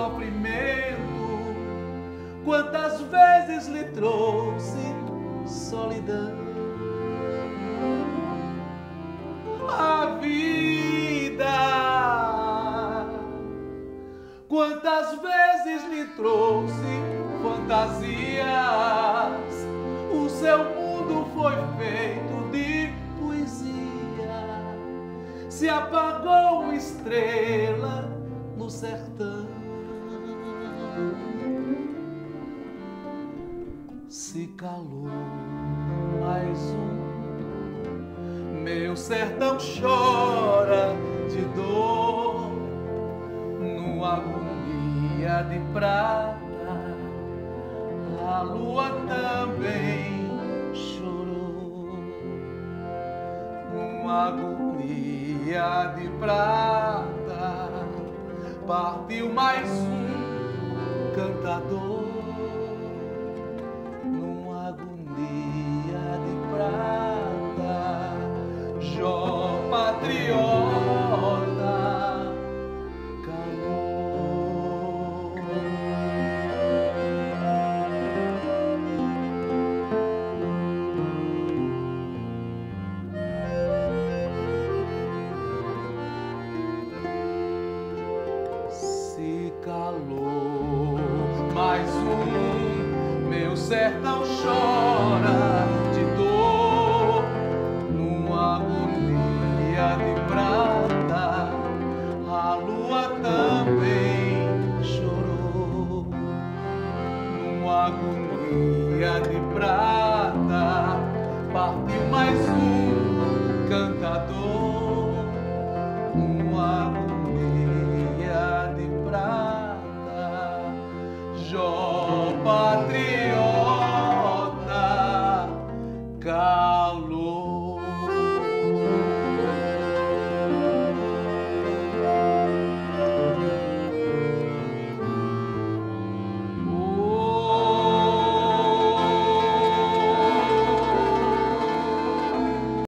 sofrimento, quantas vezes lhe trouxe solidão. A vida, quantas vezes lhe trouxe fantasias. O seu mundo foi feito de poesia. Se apagou uma estrela no sertão. Se calou mais um, meu sertão chora de dor, numa agonia de prata. A lua também chorou, numa agonia de prata. Partiu mais um cantador, numa agonia de prata. Jó patriota calou. Se calou mais um, meu sertão chora de dor, numa agonia de prata. A lua também chorou, numa agonia de prata. Partiu mais um cantador,